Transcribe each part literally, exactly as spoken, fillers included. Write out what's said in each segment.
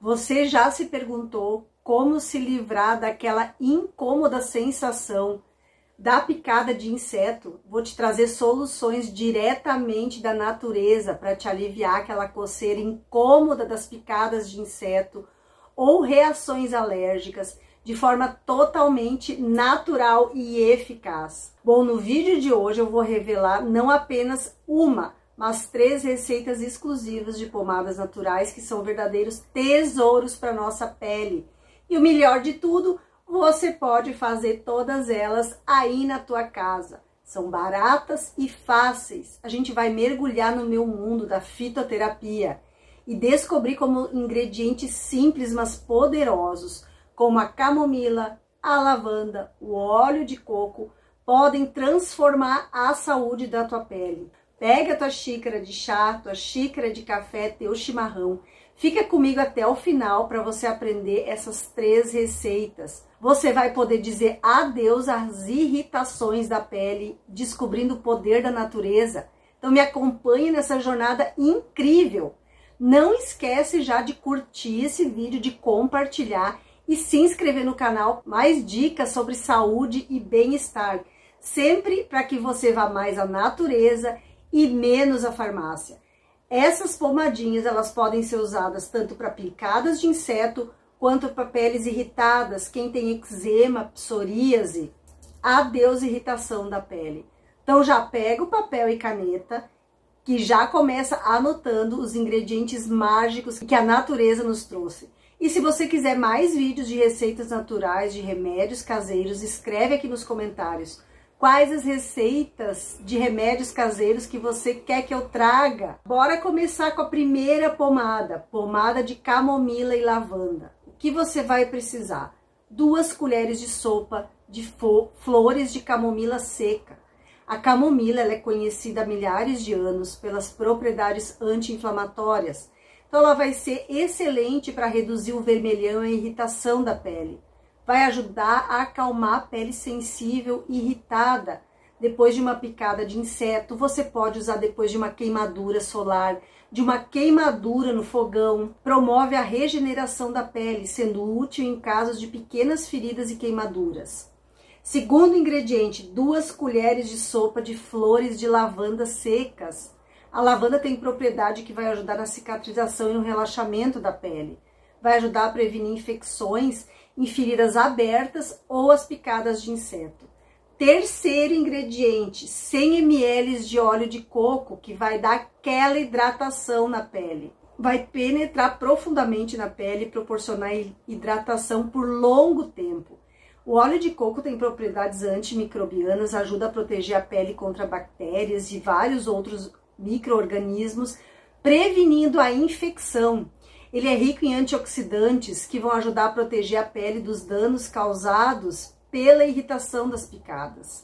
Você já se perguntou como se livrar daquela incômoda sensação da picada de inseto? Vou te trazer soluções diretamente da natureza para te aliviar aquela coceira incômoda das picadas de inseto ou reações alérgicas de forma totalmente natural e eficaz. Bom, no vídeo de hoje eu vou revelar não apenas uma, mas três receitas exclusivas de pomadas naturais que são verdadeiros tesouros para nossa pele. E o melhor de tudo, você pode fazer todas elas aí na tua casa. São baratas e fáceis. A gente vai mergulhar no meu mundo da fitoterapia e descobrir como ingredientes simples, mas poderosos, como a camomila, a lavanda, o óleo de coco, podem transformar a saúde da tua pele. Pega a tua xícara de chá, tua xícara de café, teu chimarrão. Fica comigo até o final para você aprender essas três receitas. Você vai poder dizer adeus às irritações da pele, descobrindo o poder da natureza. Então me acompanhe nessa jornada incrível. Não esquece já de curtir esse vídeo, de compartilhar e se inscrever no canal. Mais dicas sobre saúde e bem-estar. Sempre para que você vá mais à natureza e menos à farmácia. Essas pomadinhas, elas podem ser usadas tanto para picadas de inseto, quanto para peles irritadas, quem tem eczema, psoríase, adeus irritação da pele. Então já pega o papel e caneta, que já começa anotando os ingredientes mágicos que a natureza nos trouxe. E se você quiser mais vídeos de receitas naturais, de remédios caseiros, escreve aqui nos comentários. Quais as receitas de remédios caseiros que você quer que eu traga? Bora começar com a primeira pomada, pomada de camomila e lavanda. O que você vai precisar? Duas colheres de sopa de flores de camomila seca. A camomila ela é conhecida há milhares de anos pelas propriedades anti-inflamatórias. Então ela vai ser excelente para reduzir o vermelhão e a irritação da pele. Vai ajudar a acalmar a pele sensível e irritada depois de uma picada de inseto. Você pode usar depois de uma queimadura solar, de uma queimadura no fogão. Promove a regeneração da pele, sendo útil em casos de pequenas feridas e queimaduras. Segundo ingrediente, duas colheres de sopa de flores de lavanda secas. A lavanda tem propriedade que vai ajudar na cicatrização e no relaxamento da pele. Vai ajudar a prevenir infecções em feridas abertas ou as picadas de inseto. Terceiro ingrediente, cem mililitros de óleo de coco, que vai dar aquela hidratação na pele. Vai penetrar profundamente na pele e proporcionar hidratação por longo tempo. O óleo de coco tem propriedades antimicrobianas, ajuda a proteger a pele contra bactérias e vários outros micro-organismos, prevenindo a infecção. Ele é rico em antioxidantes que vão ajudar a proteger a pele dos danos causados pela irritação das picadas.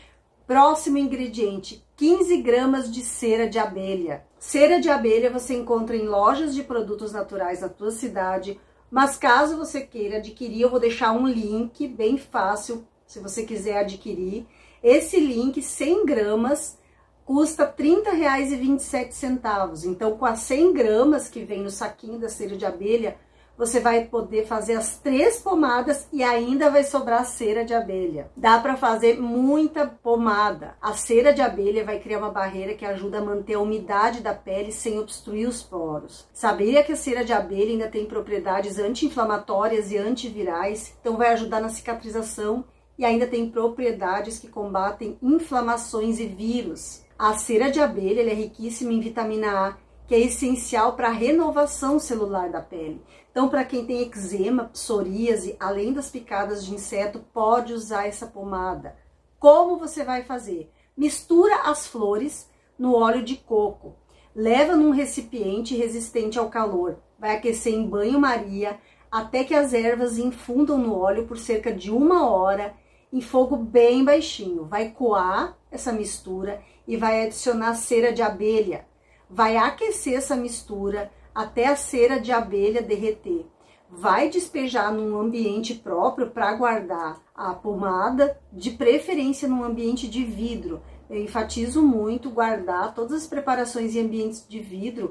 Próximo ingrediente, quinze gramas de cera de abelha. Cera de abelha você encontra em lojas de produtos naturais na tua cidade, mas caso você queira adquirir, eu vou deixar um link bem fácil, se você quiser adquirir. Esse link, cem gramas, custa trinta reais e vinte e sete centavos. Então, com as cem gramas que vem no saquinho da cera de abelha, você vai poder fazer as três pomadas e ainda vai sobrar cera de abelha. Dá para fazer muita pomada. A cera de abelha vai criar uma barreira que ajuda a manter a umidade da pele sem obstruir os poros. Sabia que a cera de abelha ainda tem propriedades anti-inflamatórias e antivirais, então vai ajudar na cicatrização e ainda tem propriedades que combatem inflamações e vírus. A cera de abelha ela é riquíssima em vitamina A, que é essencial para a renovação celular da pele. Então, para quem tem eczema, psoríase, além das picadas de inseto, pode usar essa pomada. Como você vai fazer? Mistura as flores no óleo de coco. Leva num recipiente resistente ao calor. Vai aquecer em banho-maria até que as ervas infundam no óleo por cerca de uma hora em fogo bem baixinho. Vai coar essa mistura e vai adicionar cera de abelha. Vai aquecer essa mistura até a cera de abelha derreter. Vai despejar num ambiente próprio para guardar a pomada, de preferência num ambiente de vidro. Eu enfatizo muito guardar todas as preparações em ambientes de vidro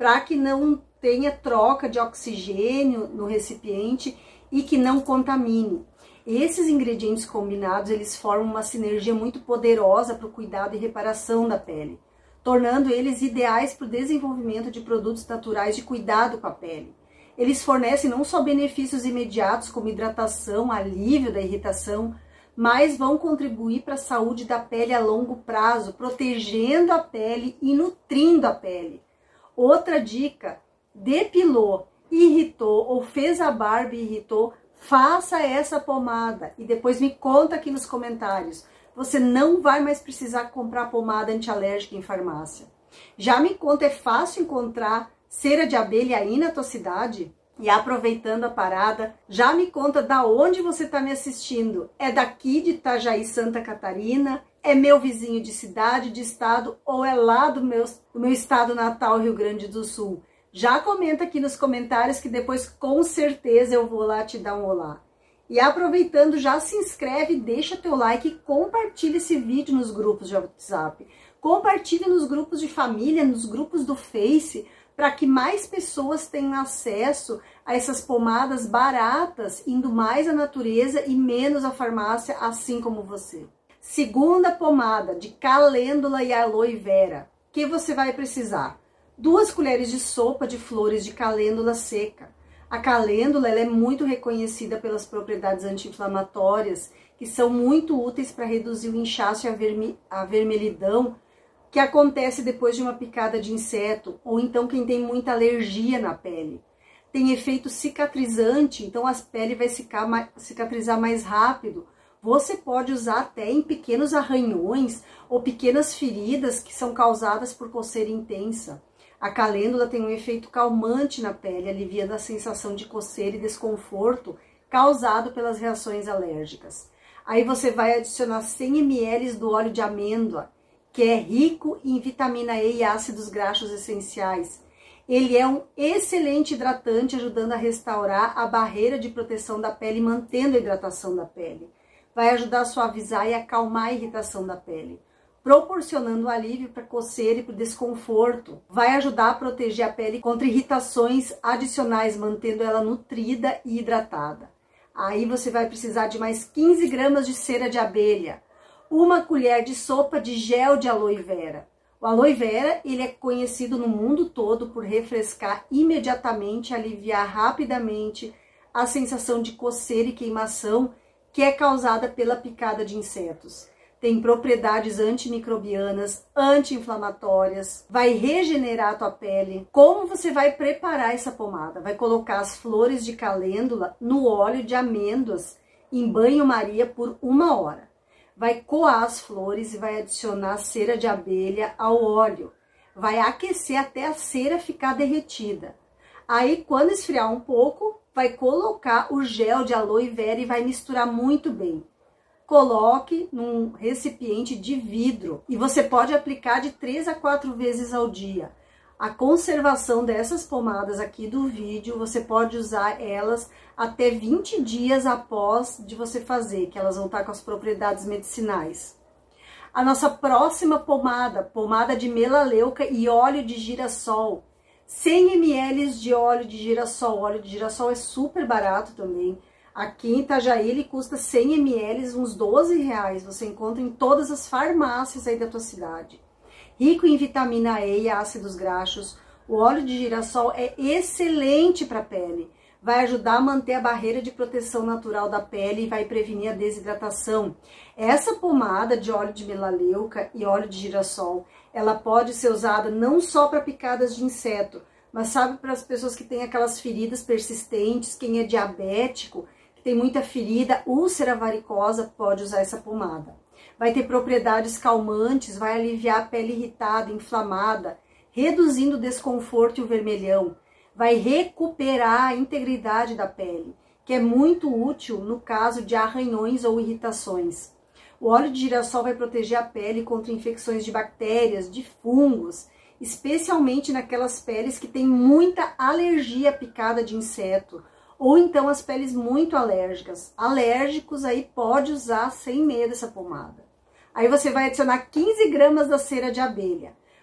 para que não tenha troca de oxigênio no recipiente e que não contamine. Esses ingredientes combinados, eles formam uma sinergia muito poderosa para o cuidado e reparação da pele, tornando eles ideais para o desenvolvimento de produtos naturais de cuidado com a pele. Eles fornecem não só benefícios imediatos como hidratação, alívio da irritação, mas vão contribuir para a saúde da pele a longo prazo, protegendo a pele e nutrindo a pele. Outra dica, depilou, irritou ou fez a barba e irritou, faça essa pomada e depois me conta aqui nos comentários. Você não vai mais precisar comprar pomada antialérgica em farmácia. Já me conta, é fácil encontrar cera de abelha aí na tua cidade? E aproveitando a parada, já me conta da onde você está me assistindo. É daqui de Itajaí, Santa Catarina? É meu vizinho de cidade, de estado ou é lá do meu, do meu estado natal, Rio Grande do Sul? Já comenta aqui nos comentários que depois com certeza eu vou lá te dar um olá. E aproveitando, já se inscreve, deixa teu like e compartilha esse vídeo nos grupos de WhatsApp. Compartilha nos grupos de família, nos grupos do Face, para que mais pessoas tenham acesso a essas pomadas baratas, indo mais à natureza e menos à farmácia, assim como você. Segunda pomada, de calêndula e aloe vera. O que você vai precisar? Duas colheres de sopa de flores de calêndula seca. A calêndula ela é muito reconhecida pelas propriedades anti-inflamatórias, que são muito úteis para reduzir o inchaço e a, verme, a vermelhidão, que acontece depois de uma picada de inseto, ou então quem tem muita alergia na pele. Tem efeito cicatrizante, então a pele vai cicatrizar mais rápido. Você pode usar até em pequenos arranhões ou pequenas feridas que são causadas por coceira intensa. A calêndula tem um efeito calmante na pele, aliviando a sensação de coceira e desconforto causado pelas reações alérgicas. Aí você vai adicionar cem mililitros do óleo de amêndoa, que é rico em vitamina E e ácidos graxos essenciais. Ele é um excelente hidratante, ajudando a restaurar a barreira de proteção da pele, mantendo a hidratação da pele. Vai ajudar a suavizar e acalmar a irritação da pele, proporcionando alívio para coceira e para desconforto. Vai ajudar a proteger a pele contra irritações adicionais, mantendo ela nutrida e hidratada. Aí você vai precisar de mais quinze gramas de cera de abelha, uma colher de sopa de gel de aloe vera. O aloe vera ele é conhecido no mundo todo por refrescar imediatamente, aliviar rapidamente a sensação de coceira e queimação que é causada pela picada de insetos. Tem propriedades antimicrobianas, anti-inflamatórias, vai regenerar a tua pele. Como você vai preparar essa pomada? Vai colocar as flores de calêndula no óleo de amêndoas em banho-maria por uma hora. Vai coar as flores e vai adicionar cera de abelha ao óleo. Vai aquecer até a cera ficar derretida. Aí, quando esfriar um pouco, vai colocar o gel de aloe vera e vai misturar muito bem. Coloque num recipiente de vidro e você pode aplicar de três a quatro vezes ao dia. A conservação dessas pomadas aqui do vídeo, você pode usar elas até vinte dias após de você fazer, que elas vão estar com as propriedades medicinais. A nossa próxima pomada, pomada de melaleuca e óleo de girassol. cem mililitros de óleo de girassol. O óleo de girassol é super barato também. Aqui em Itajaí ele custa cem mililitros, uns doze reais. Você encontra em todas as farmácias aí da tua cidade. Rico em vitamina E e ácidos graxos, o óleo de girassol é excelente para a pele. Vai ajudar a manter a barreira de proteção natural da pele e vai prevenir a desidratação. Essa pomada de óleo de melaleuca e óleo de girassol, ela pode ser usada não só para picadas de inseto, mas sabe, para as pessoas que têm aquelas feridas persistentes, quem é diabético, que tem muita ferida, úlcera varicosa, pode usar essa pomada. Vai ter propriedades calmantes, vai aliviar a pele irritada, inflamada, reduzindo o desconforto e o vermelhão. Vai recuperar a integridade da pele, que é muito útil no caso de arranhões ou irritações. O óleo de girassol vai proteger a pele contra infecções de bactérias, de fungos, especialmente naquelas peles que têm muita alergia à picada de inseto, ou então as peles muito alérgicas. Alérgicos aí pode usar sem medo essa pomada. Aí você vai adicionar quinze gramas da cera de abelha.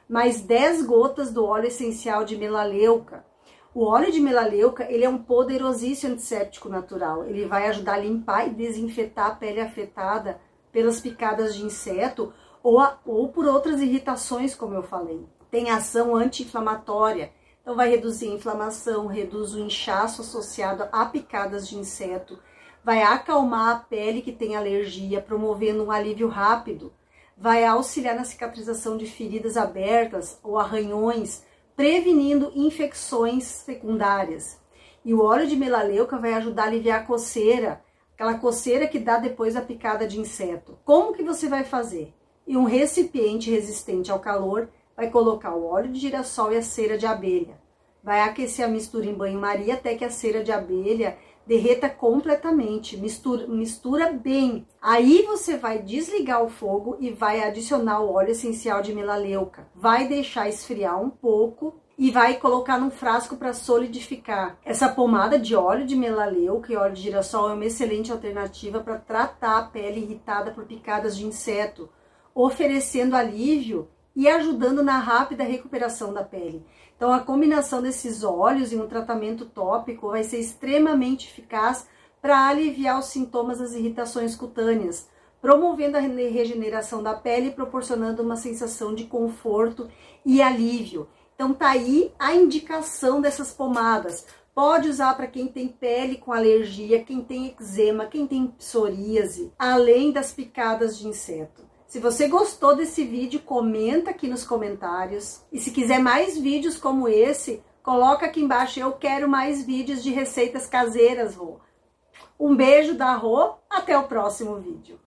mais dez gotas do óleo essencial de melaleuca. O óleo de melaleuca, ele é um poderosíssimo antisséptico natural. Ele vai ajudar a limpar e desinfetar a pele afetada pelas picadas de inseto ou, a, ou por outras irritações, como eu falei. Tem ação anti-inflamatória, então vai reduzir a inflamação, reduz o inchaço associado a picadas de inseto, vai acalmar a pele que tem alergia, promovendo um alívio rápido, vai auxiliar na cicatrização de feridas abertas ou arranhões, prevenindo infecções secundárias. E o óleo de melaleuca vai ajudar a aliviar a coceira, aquela coceira que dá depois da picada de inseto. Como que você vai fazer? Em um recipiente resistente ao calor, vai colocar o óleo de girassol e a cera de abelha. Vai aquecer a mistura em banho-maria até que a cera de abelha derreta completamente, mistura, mistura bem. Aí você vai desligar o fogo e vai adicionar o óleo essencial de melaleuca. Vai deixar esfriar um pouco e vai colocar num frasco para solidificar. Essa pomada de óleo de melaleuca e óleo de girassol é uma excelente alternativa para tratar a pele irritada por picadas de inseto, oferecendo alívio e ajudando na rápida recuperação da pele. Então, a combinação desses óleos em um tratamento tópico vai ser extremamente eficaz para aliviar os sintomas das irritações cutâneas, promovendo a regeneração da pele e proporcionando uma sensação de conforto e alívio. Então, tá aí a indicação dessas pomadas. Pode usar para quem tem pele com alergia, quem tem eczema, quem tem psoríase, além das picadas de inseto. Se você gostou desse vídeo, comenta aqui nos comentários. E se quiser mais vídeos como esse, coloca aqui embaixo. Eu quero mais vídeos de receitas caseiras, Rô. Um beijo da Rô, até o próximo vídeo.